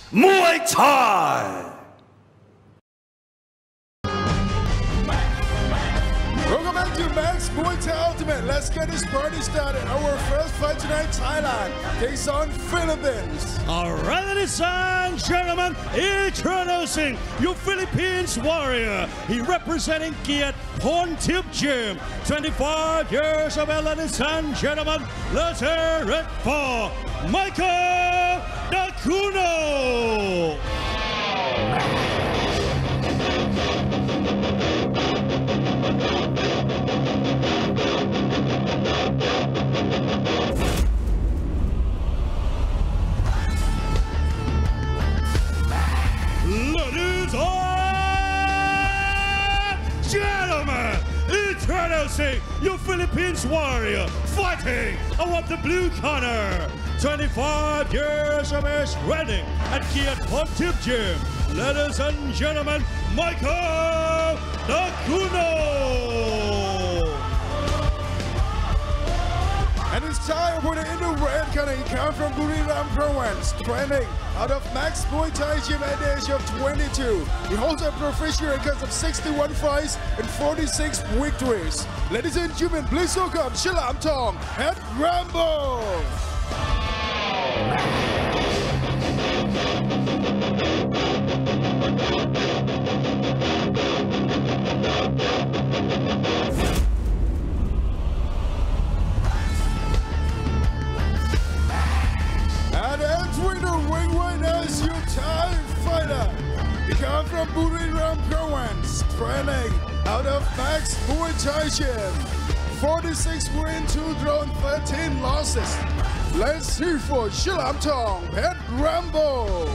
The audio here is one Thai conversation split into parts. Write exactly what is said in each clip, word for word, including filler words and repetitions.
Muay Thai. Welcome back to Max Muay Thai Ultimate. Let's get this party started. Our first fight tonight, Thailand takes on Philippines. All right, ladies and gentlemen, introducing your Philippines warrior. He representing Kiat Pontip Gym. twenty-five years of age, ladies and gentlemen. Let's hear it for Michael Dacuno. Ladies and gentlemen, introducing your Philippines warrior, fighting out of the blue corner. twenty-five years of age, training at Kiat Pontip Gym. Ladies and gentlemen, Michael Dacuno. And it's time for the in the red corner. He comes from Buriram Province, training out of Max Muay Thai Gym at the age of twenty-two. He holds a professional record of sixty-one fights and forty-six victories. Ladies and gentlemen, please welcome Chalam Thong at Rambo. And entering the ring right now is your Thai fighter. He comes from Buriram Province, training out of Max Muay Thai Gym. forty-six wins, two draws, thirteen losses. Let's hear for Chalam Thong at Rambo.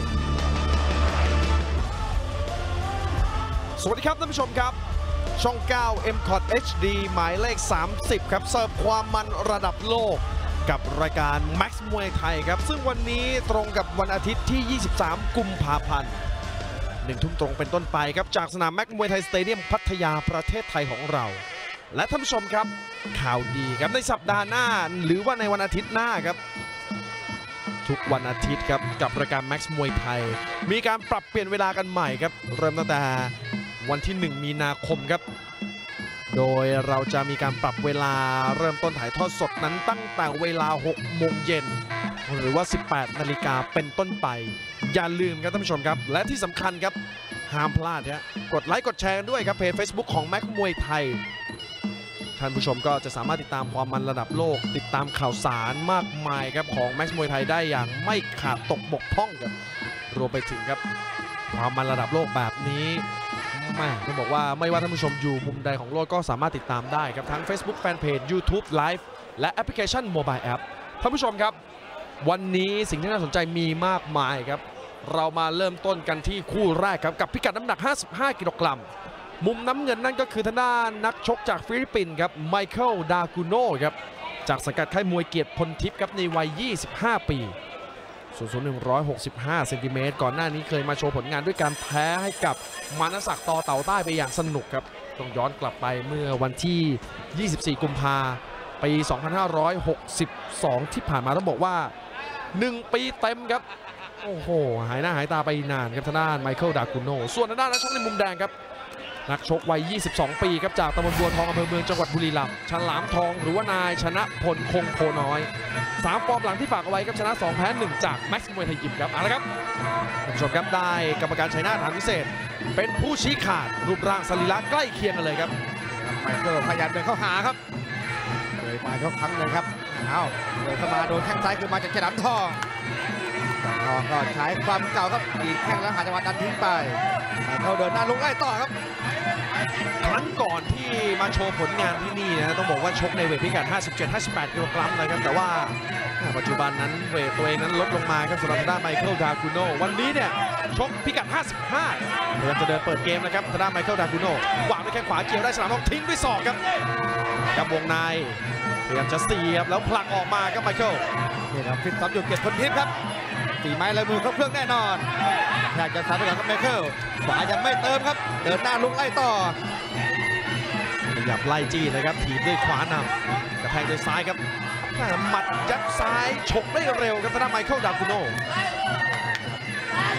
สวัสดีครับท่านผู้ชมครับช่อง เก้า เอ็ม คอท เอช ดี หมายเลข สามสิบ ครับเสิร์ฟความมันระดับโลกกับรายการ Max Muay Thai ครับซึ่งวันนี้ตรงกับวันอาทิตย์ที่ ยี่สิบสาม กุมภาพันธ์หนึ่งทุ่มตรงเป็นต้นไปครับจากสนาม Max Muay Thai Stadium พัทยาประเทศไทยของเราและท่านผู้ชมครับข่าวดีครับในสัปดาห์หน้าหรือว่าในวันอาทิตย์หน้าครับทุกวันอาทิตย์ครับกับรายการ Max Muay Thai มีการปรับเปลี่ยนเวลากันใหม่ครับเริ่มตั้งแต่วันที่หนึ่งมีนาคมครับโดยเราจะมีการปรับเวลาเริ่มต้นถ่ายทอดสดนั้นตั้งแต่เวลาหกโมงเย็นหรือว่าสิบแปดนาฬิกาเป็นต้นไปอย่าลืมครับท่านผู้ชมครับและที่สำคัญครับห้ามพลาดครับกดไลค์กดแชร์กันด้วยครับเพจ Facebook ของ Max Muay Thai ท่านผู้ชมก็จะสามารถติดตามความมันระดับโลกติดตามข่าวสารมากมายครับของ Max Muay Thai ได้อย่างไม่ขาดตกบกพร่องครับรวมไปถึงครับความมันระดับโลกแบบนี้แม่ต้องบอกว่าไม่ว่าท่านผู้ชมอยู่มุมใดของโลกก็สามารถติดตามได้ครับทั้ง Facebook Fanpage YouTube Live และแอปพลิเคชัน Mobile App ท่านผู้ชมครับวันนี้สิ่งที่น่าสนใจมีมากมายครับเรามาเริ่มต้นกันที่คู่แรกครับกับพิกัดน้ำหนักห้าสิบห้ากิโลกรัมมุมน้ำเงินนั่นก็คือทางด้านนักชกจากฟิลิปปินส์ครับไมเคิลดากูโนครับจากสังกัดค่ายมวยเกียรติพลทิพย์ครับในวัยยี่สิบห้าปีส่วนสูงหนึ่งร้อยหกสิบห้าเซนติเมตรก่อนหน้านี้เคยมาโชว์ผลงานด้วยการแพ้ให้กับมานศักดิ์ต่อเต่าใต้ไปอย่างสนุกครับต้องย้อนกลับไปเมื่อวันที่ยี่สิบสี่กุมภาพันธ์ปีสองพันห้าร้อยหกสิบสองที่ผ่านมาต้องบอกว่าหนึ่งปีเต็มครับโอ้โหหายหน้าหายตาไปนานครับทางด้านไมเคิลดากูโนส่วนทางด้านนักชกในมุมแดงครับนักชกวัยยี่สิบสองปีครับจากตำบลบัวทองอำเภอเมืองจังหวัดบุรีรัมย์ฉลามทองหรือว่านายชนะพลคงโพน้อยสามฟอร์มหลังที่ฝากเอาไว้ครับชนะสองแพ้หนึ่งจากแม็กซ์มวยไทยยิมครับเอาละครับท่านผู้ชมครับได้กรรมการชัยนาทหานวิเศษเป็นผู้ชี้ขาดรูปร่างสรีระใกล้เคียงกันเลยครับไมเคิลพยายามเดินเข้าหาครับเลยมาทุกครั้งเลยครับเอาเดินเข้ามาโดนแข้งซ้ายคือมาจากฉลามทองฉลามทองก็ใช้ความเก่าครับดีดแข้งแล้วหาจังหวะดันทิ้งไปไมเคิลเดินหน้าลุกไล่ต่อครับครั้งก่อนที่มาโชว์ผลงานที่นี่นะต้องบอกว่าชกในเวทพิกัด ห้าสิบเจ็ด ห้าสิบแปด กิโลกรัมนะครับแต่ว่าปัจจุบันนั้นเวทตัวเองนั้นลดลงมาครับสำหรับด้านไมเคิลดากูโนวันนี้เนี่ยชกพิกัด ห้าสิบห้าพยายามจะเดินเปิดเกมนะครับทางด้านไมเคิลดากูโนวางด้วยแข้งขวาเกี่ยวได้ฉลามทองทิ้งด้วยศอกครับกับวงในพยายามจะเสียบแล้วผลักออกมาครับไมเคิลนี่ครับฟิตซ้ำอยู่เกียรติพลทิพย์ครับฝีไม้ลายมือครบเครื่องแน่นอนอยากจะทำไปก่อนครับไมเคิลขวายังไม่เติมครับเดินหน้าลุกไล่ต่อขยับไล่จี้นะครับถีบด้วยขวานำกระแทกด้วยซ้ายครับหมัดยับซ้ายฉกได้เร็วครับทางด้านไมเคิลดากูโน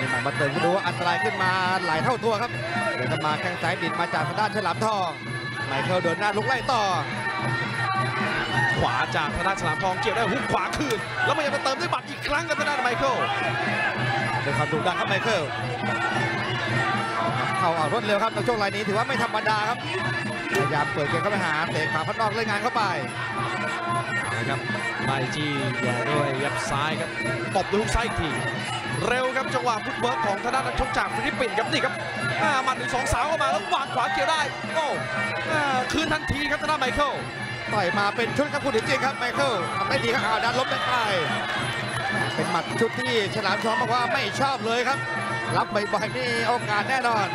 มาเติมก็ดูว่าอันตรายขึ้นมาหลายเท่าตัวครับเดินมาแข้งซ้ายบิดมาจากทางด้านฉลามทองไมเคิลเดินหน้าลุกไล่ต่อขวาจากทางด้านฉลามทองเกี่ยวได้ฮุกขวาคืนแล้วมันยังมาเติมด้วยหมัดอีกครั้งกับทางด้านไมเคิลเป็นความดุดันครับไมเคิลเข้าออกรวดเร็วครับในช่วงรายนี้ถือว่าไม่ธรรมดาครับพยายามเปิดเกมเข้าไปหาเตะขาพัดนอกเล่นงานเข้าไปนะครับไล่จี้แย่ด้วยยับซ้ายครับตบด้วยฮุกซ้ายอีกทีเร็วครับจังหวะฟุตเวิร์กของทางด้านนักชกจากฟิลิปปินส์ครับนี่ครับหมัดหนึ่งสองสาวเข้ามาแล้ววางขวาเกี่ยวได้โอ้คืนทันทีครับทางด้านไมเคิลต่อยมาเป็นชุดครับพูดจริงครับไมเคิลทำได้ดีครับอาดันล้มได้ไปเป็นหมัดชุดที่ฉลามทองบอกว่าไม่ชอบเลยครับรับบ่อยๆนี่โอกาสแน่นอน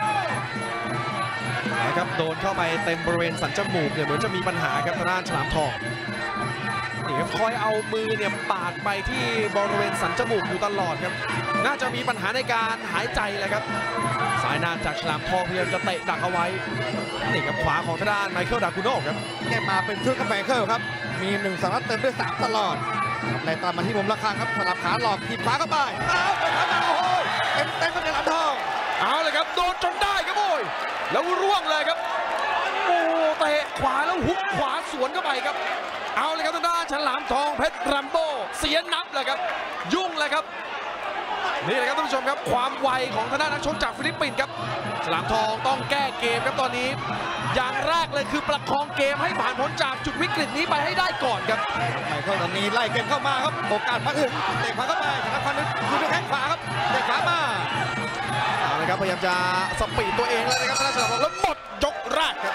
นะครับโดนเข้าไปเต็มบริเวณสันจมูกเนี่ยเหมือนจะมีปัญหาครับทางด้านฉลามทองนี่ครับคอยเอามือเนี่ยปาดไปที่บริเวณสันจมูกอยู่ตลอดครับน่าจะมีปัญหาในการหายใจแหละครับสายหน้าจากฉลามทองพยายามจะเตะดักเอาไว้นี่ครับขวาของทางด้านไมเคิลดากูโน่ครับแกมาเป็นชุดกับไมเคิลครับมีหนึ่งสองนัดเติมด้วยสามตลอดในตามมาที่มุมราคาครับสลับขาหลอกทีบขวาเข้าไปอ้าวไปขาโอ้โหเต็มเต็มกับฉลามทองเอาเลยครับโดนจนได้ครับโอ้ยแล้วร่วงเลยครับโอ้เตะขวาแล้วฮุกขวาสวนเข้าไปครับเอาเลยครับทางด้านฉลามทองเพชรรัมโบ้เสียนับเลยครับยุ่งเลยครับนี่แหละครับท่านผู้ชมครับความไวของทางด้านนักชกจากฟิลิปปินส์ครับฉลามทองต้องแก้เกมครับตอนนี้อย่างแรกเลยคือประคองเกมให้ผ่านพ้นจากจุดวิกฤตนี้ไปให้ได้ก่อนครับไมเคิลตอนนี้ไล่เกมเข้ามาครับโอกาสมาถึงเตะขวาเข้าไปฉลามทองคือด้วยแข้งขวาครับเตะขวามาเอาเลยครับพยายามจะสปีดตัวเองแล้วนะครับทางด้านฉลามทองแล้วหมดยกแรกครับ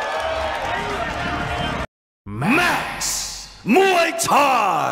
Max Muay Thai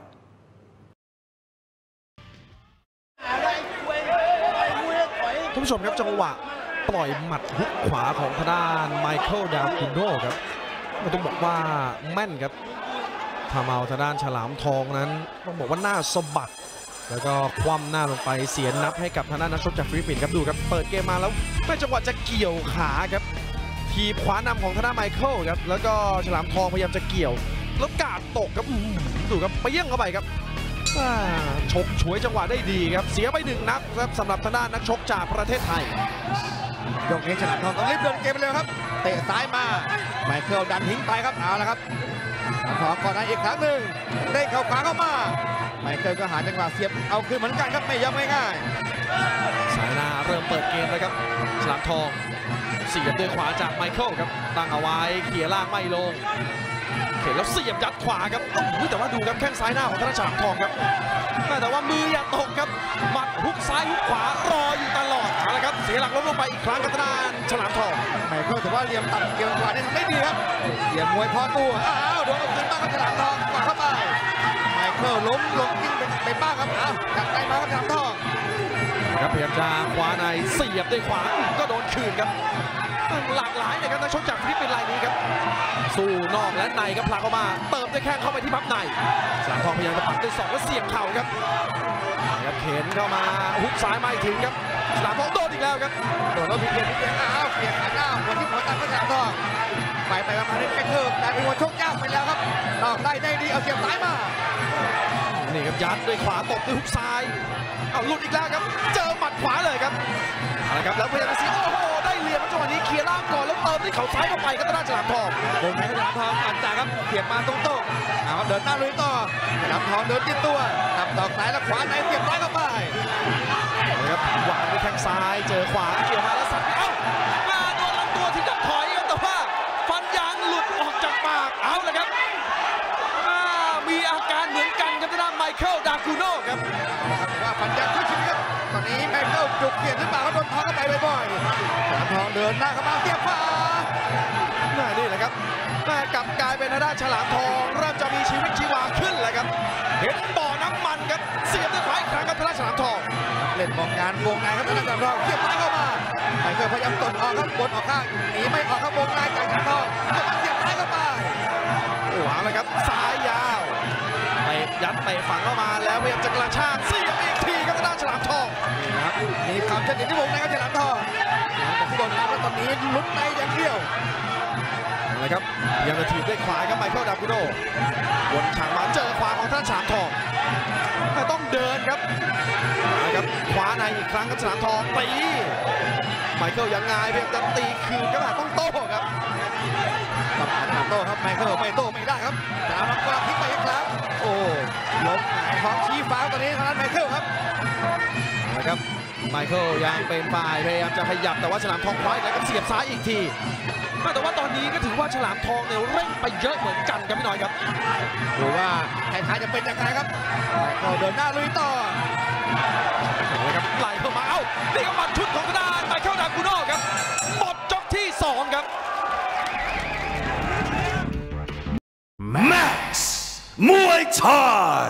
ท่านผู้ชมครับจังหวะปล่อยหมัดฮุกขวาของทางด้านไมเคิลดากูโน่ครับต้องบอกว่าแม่นครับทำเอาทางด้านฉลามทองนั้นต้องบอกว่าหน้าสะบัดแล้วก็คว่ำหน้าลงไปเสียนับให้กับทางด้านนักชกจากฟิลิปปินส์ครับดูครับเปิดเกมมาแล้วไม่จังหวะจะเกี่ยวขาครับทีขวานำของทางด้านไมเคิลครับแล้วก็ฉลามทองพยายามจะเกี่ยวแล้วกาดตกครับดูครับเปี้ยงเข้าไปครับฉกฉวยจังหวะได้ดีครับเสียไปหนึ่งนับครับสำหรับทางด้านนักชกจากประเทศไทยยกนี้ฉลามทองต้องรีบเดินเกมไปเลยครับเตะซ้ายมาไมเคิลดันทิ้งไปครับเอาละครับฉลามทองก่อนได้อีกครั้งหนึ่งได้เข่าขวาเข้ามาไมเคิลก็หาจังหวะเสียบเอาคืนเหมือนกันครับไม่ยอมง่ายๆสายหน้าเริ่มเปิดเกมแล้วครับฉลามทองเสียบด้วยขวาจากไมเคิลครับตั้งเอาไว้เขี่ยล่างไม่ลงเห็นแล้วเสียบยัดขวาครับโอ้โหแต่ว่าดูครับแข้งซ้ายหน้าของทางด้านฉลามทองครับแต่ว่ามืออย่าตกครับหมัดฮุกซ้ายฮุกขวารออยู่ตลอดเอาละครับเสียหลักล้มลงไปอีกครั้งกับทางด้านฉลามทองไมเคิลถือว่าเหลี่ยมต่ำเกี่ยวกว่าได้ทำได้ดีครับเหลี่ยมมวยพอตัวอ้าวโดนเอาคืนบ้างครับฉลามทองกวาดเข้าไปไมเคิลล้มลงกิ้งไปบ้างครับอ้าวจับได้มาครับฉลามทองครับพยายามจะขวาในเสียบด้วยขวาก็โดนคืนครับหลากหลายเลยครับนักชกจากฟิลิปปินส์รายนี้ครับสู้นอกและในครับผลักเข้ามาเติมด้วยแข้งเข้าไปที่พับในฉลามทองพยายามจะปัดด้วยศอกแล้วเสียบเข่าครับครับเข็นเข้ามาฮุกซ้ายไม่ถึงครับฉลามทองโดนอีกแล้วครับโดนแล้วพิเศษพิเศษอ้าวเปลี่ยนขาหน้าหัวที่หัวตัดก็ฉลามทองไปไปมาได้แค่เพิ่มแต่เป็นหัวชกยากไปแล้วครับนอกได้ได้ดีเอาเสียบซ้ายมานี่ครับยัดด้วยขวาตบด้วยฮุกซ้ายเอาหลุดอีกแล้วครับเจอหมัดขวาเลยครับเอาละครับแล้วพยายามจะเสียโอ้โหได้เหลี่ยมจังหวะนี้เคลียร์ล่างก่อนแล้วเติมด้วยเข่าซ้ายเข้าไปก็ทางด้านฉลามทองวงในฉลามทองอันจ่าครับเสียบมาตรงๆเอาเดินหน้าลุยต่อฉลามทองเดินติดตัวกับดอกซ้ายแล้วขวาในเสียบซ้ายเข้าไปนะครับวางด้วยแข้งซ้ายเจอขวาเกี่ยวมาแล้วสับเอ้ามาโดนลำตัวถึงกับถอยครับแต่ว่าฟันยางหลุดออกจากปากเอาละครับมีอาการเหมือนกันกับทางด้านไมเคิลดากูโน่ครับว่าฟันยางช่วยชีวิตครับตอนนี้ไมเคิลจุกเปลี่ยนหรือเปล่าเขาโดนท้องเข้าไปบ่อยๆฉลามทองเดินหน้าเข้ามาเสียบขวานี่แหละครับแม่กลับกลายเป็นทางด้านฉลามทองเริ่มจะมีชีวิตชีวาขึ้นแล้วครับเห็นบ่อน้ำมันครับเสียบด้วยขวาอีกครั้งกับทางด้านฉลามทองเล่นมองงานวงในครับทางด้านฉลามทองเสียบซ้ายเข้ามาไมเคิลพยายามตดออกครับบนออกข้างหนีไม่ออกครับวงในจากฉลามทองเสียบซ้ายเข้าไปโอ้โหเลยครับซ้ายยาวเตะยัดเตะฝังเข้ามาแล้วพยายามจะกระชากเสียบอีกทีครับทางด้านฉลามทองนี่ครับมีความชัดเจนที่วงในครับฉลามทองหลังจากที่โดนนับแล้วตอนนี้ลุ้นในอย่างเดียวนะครับยังจะถีบด้วยขวาครับไมเคิลดากูโน่วนฉากมาเจอขวาของท่านฉลามทองแต่ต้องเดินครับนะครับครับขวาในอีกครั้งครับฉลามทองตีไมเคิลยังไงเพียงจะตีคืนก็แต่ต้องโต้ครับต้องการโต้ครับไมเคิลไม่โต้ไม่ได้ครับฉลามทองก็ทิ้งไปอีกครั้งโอ้ล้มหงายท้องชี้ฟ้าตอนนี้ทางด้านไมเคิลครับนะครับไมเคิลยังเป็นฝ่ายพยายามจะขยับแต่ว่าฉลามทองคว้าแล้วก็เสียบซ้ายอีกทีแต่ว่าตอนนี้ก็ถือว่าฉลามทองเนี่ยเร่งไปเยอะเหมือนกันครับพี่น้อยครับดูว่าท้ายๆจะเป็นยังไงครับเราเดินหน้าลุยต่อนะครับไหลเข้ามาเอ้านี่ก็หมัดชุดของทางด้านไมเคิลดากูโน่ครับหมดยกที่สองครับ Max Muay Thai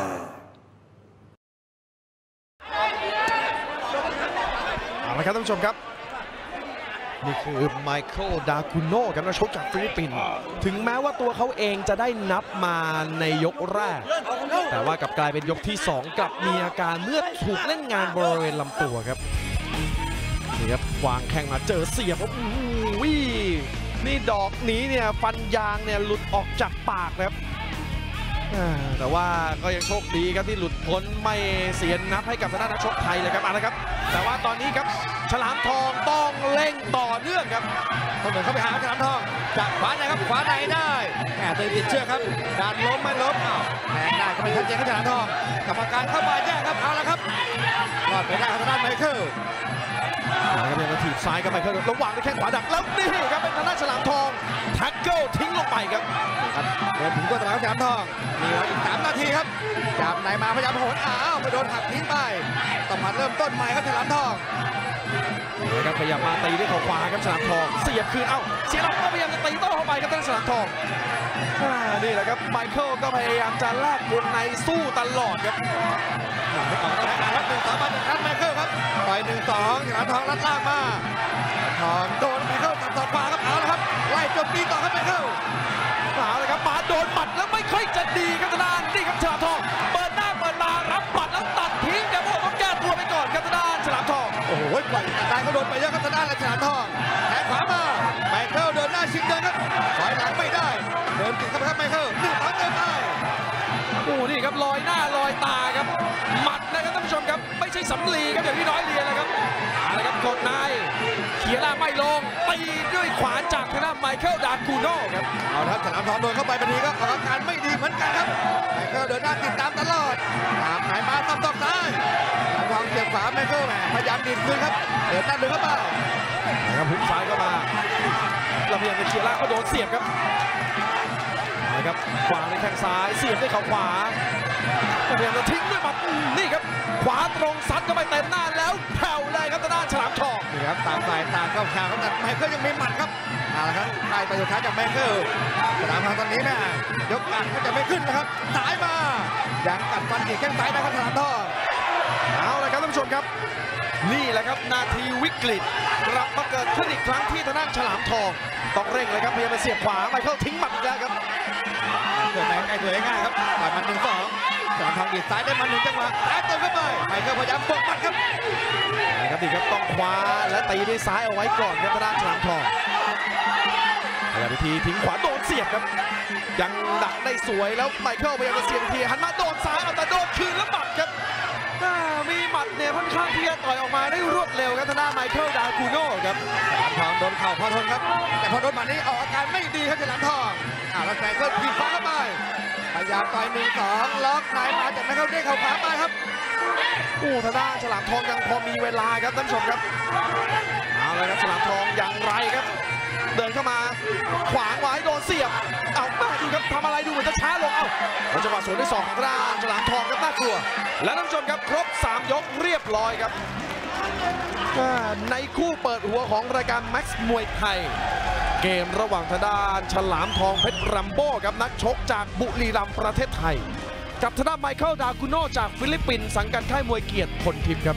เอาละครับท่านผู้ชมครับนี่คือไมเคิลดากูโน่ครับนักชกจากฟิลิปปินส์ถึงแม้ว่าตัวเขาเองจะได้นับมาในยกแรกแต่ว่ากลับกลายเป็นยกที่สองกลับมีอาการเมื่อถูกเล่นงานบริเวณลำตัวครับนี่ครับวางแข้งมาเจอเสียบโอ้โหนี่ดอกนี้เนี่ยฟันยางเนี่ยหลุดออกจากปากครับแต่ว่าก็ยังโชคดีครับที่หลุดพ้นไม่เสียนับให้กับทางด้านนักชกไทยเลยครับเอาละครับแต่ว่าตอนนี้ครับฉลามทองต้องเร่งต่อเนื่องครับต้องเดินเข้าไปหาฉลามทองจากขวาในครับขวาในได้แหมตีติดเชือกครับดันล้มไม่ล้มอ้าวแทงได้ก็เป็นชัดเจนครับฉลามทองกรรมการเข้ามาแย่ครับเอาละครับรอดไปได้ทางด้านไมเคิลนะครับยังมาถีบซ้ายกับไมเคิลระหว่างด้วยแข้งขวาดักแล้วนี่ครับเป็นทางด้านฉลามทองแท็กเกิลทิ้งลงไปครับครับเดินถึงตัวตลาดฉลามทองมีเวลาอีกสามนาทีครับจับไหนมาพยายามโหนอ้าวไปโดนหักทิ้งไปต้องมาเริ่มต้นใหม่ครับฉลามทองนะครับพยายามมาตีด้วยเข่าขวาครับฉลามทองเสียบคืนเอ้าเสียหลักก็พยายามจะตีโต้เข้าไปครับทางฉลามทองนี่แหละครับไมเคิลก็พยายามจะแลกวงในสู้ตลอดครับไม่ออกแล้วนะครับหนึ่งสองมาจากท่านไมเคิลครับต่อยหนึ่งสองฉลามทองลัดล่างมาทองโดนไมเคิลตัดต่อขวาครับเอาละครับไล่จบตีต่อครับไมเคิลเอาละครับมาโดนหมัดแล้วไม่ค่อยจะดีครับทางด้านนี่ครับฉลามทองเปิดหน้าเปิดตารับหมัดแล้วตัดทิ้งครับโอ้ต้องแก้ตัวไปก่อนครับทางด้านฉลามทองโอ้โหปล่อยตัดได้ก็โดนไปเยอะครับทางด้านฉลามทองแทงขวามาไมเคิลเดินหน้าชิงเดินครับถอยหลังไม่ได้เดินติดครับไมเคิลหนึ่งสองเดินไปโอ้นี่ครับลอยหน้าลอยตาครับหมัดนะครับท่านผู้ชมครับไม่ใช่สำลีครับอย่างที่น้อยเรียนนะครับอะไรครับกดในเขียร่างไม่ลงตีด้วยขวาจากทางด้านไมเคิลดากูโน่ครับเอาครับฉลามทองโดนเข้าไปแบบนี้ก็ออกอาการไม่ดีเหมือนกันครับไมเคิลเดินหน้าติดตามตลอดตามไหนมาตามตอกซ้ายฉลามทองเสียบขวาไมเคิลแหมพยายามดีดคืนครับเดินหน้าเดินเข้าไปนะครับพุ่งซ้ายเข้ามาเราพยายามจะเขียร่างก็โดนเสียบครับนะครับขวางในแข้งซ้ายเสียบด้วยเข่าขวาพยายามจะทิ้งด้วยหมัดนี่ครับขวาตรงซัดเข้าไปเต็มหน้าแล้วแผ่วเลยครับทางด้านฉลามทองนี่ครับต่างฝ่ายต่างเข้าแข่งครับแต่ไมเคิลยังมีหมัดครับเอาละครับไล่ไปสุดท้ายจากไมเคิลฉลามทองตอนนี้แม่ยกกัดก็จะไม่ขึ้นนะครับสายมายังกัดฟันอีกแข้งซ้ายนะครับฉลามทองเอาละครับท่านผู้ชมครับนี่แหละครับนาทีวิกฤตกลับมาเกิดขึ้นอีกครั้งที่ทางด้านฉลามทองต้องเร่งเลยครับพยายามจะเสียบขวาไมเคิลทิ้งหมัดอีกแล้วครับเกิดแรงไกลเกิดง่ายครับต่อยมันหนึ่งสองฉลามทองดีดซ้ายได้มันหนึ่งจังหวะแตะตัวเข้าไปไมเคิลพยายามบกหมัดครับนะครับดีครับต้องคว้าและตีด้วยซ้ายเอาไว้ก่อนครับทางด้านฉลามทองพยายามทีทิ้งขวาโดนเสียบครับยังดักได้สวยแล้วไมเคิลพยายามจะเสียบทีหันมาโดนซ้ายเอาแต่โดนคืนแล้วหมัดครับมีหมัดเนี่ยค่อนข้างที่จะต่อยออกมาได้รวดเร็วครับทางด้านไมเคิลดากูโน่ครับฉลามทองโดนเข่าพอทนครับแต่พอโดนหมัดนี้ออกอาการไม่ดีครับฉลามทองอ่าแล้วไมเคิลถีบขวาเข้าไปพยายามต่อยหนึ่งสองล็อกไหนมาจากไมเคิลเด้งเข่าขวาไปครับโอ้ทางด้านฉลามทองยังพอมีเวลาครับท่านผู้ชมครับเอาเลยครับฉลามทองอย่างไรครับเดินเข้ามาขวางไว้โดนเสียบเอามาดูครับทำอะไรดูเหมือนจะช้าลงเอ้าจังหวะสวนด้วยศอกของทางด้านฉลามทองครับน่ากลัวและท่านผู้ชมครับครบสามยกเรียบร้อยครับในคู่เปิดหัวของรายการแม็กซ์มวยไทยเกมระหว่างทางด้านฉลามทองเพชรรัมโบ้ครับนักชกจากบุรีรัมย์ประเทศไทยกับทางด้านไมเคิลดากูโน่จากฟิลิปปินส์สังกัดค่ายมวยเกียรติพลทิพย์ครับ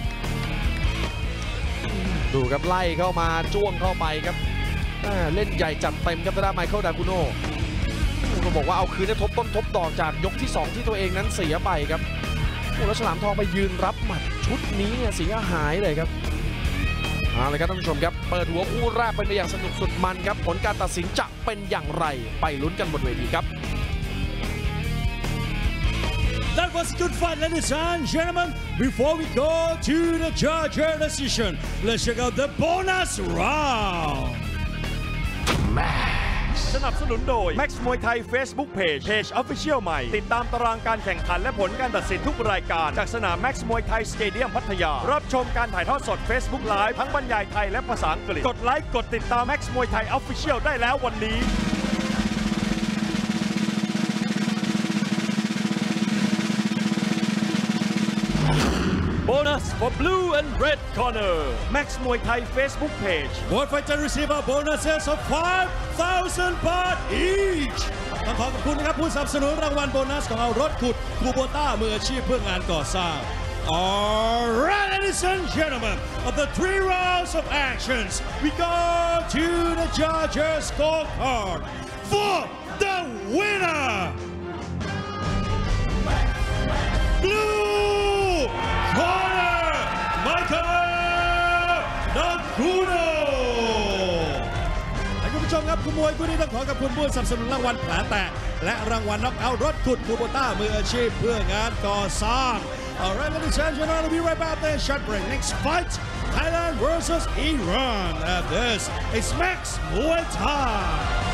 ดูครับไล่เข้ามาจ้วงเข้าไปครับเล่นใหญ่จัดเต็มครับทางด้านไมเคิลดากูโน่ก็บอกว่าเอาคืนได้ทบต้นทบดอกจากยกที่สองที่ตัวเองนั้นเสียไปครับโอ้แล้วฉลามทองไปยืนรับหมัดชุดนี้เนี่ยเสียหายเลยครับเอาเลยครับท่านผู้ชมครับเปิดหัวคู่แรกเป็นไปอย่างสนุกสุดมันครับผลการตัดสินจะเป็นอย่างไรไปลุ้นกันบนเวทีครับ That was a good fight, ladies and gentlemen. Before we go to the judge decision, let's check out the bonus round. สนับสนุนโดย Max มวยไทย Facebook Page Page Official ใหม่ติดตามตารางการแข่งขันและผลการตัดสินทุกรายการจากสนาม Max มวยไทยสเตเดียมพัทยารับชมการถ่ายทอดสด Facebook Live ทั้งบรรยายไทยและภาษาอังกฤษกดไลค์กดติดตาม Max มวยไทย Official ได้แล้ววันนี้ Bonus for blue and red corner Max มวยไทย Facebook Page Both fighters receive a bonuses of five thousand baht each ต้องขอขอบคุณนะครับผู้สนับสนุนรางวัลโบนัสของเรารถขุดคูโบต้ามืออาชีพเพื่องานก่อสร้าง Alright, ladies and gentlemen, of the three rounds of actions, we go to the judges' scorecard for the winner. Blue corner, Michael Nakuno. คุณผู้ชมครับคุณมวยคู่นี้ต้องขอขอบคุณผู้สนับสนุนรางวัลแผลแตกและรางวัลน็อกเอาท์รถขุดคูโบต้ามืออาชีพเพื่องานก่อสร้าง Alright, ladies and gentlemen, we'll be right back there. Short break. Next fight, Thailand versus Iran. And this is Max Muay Thai.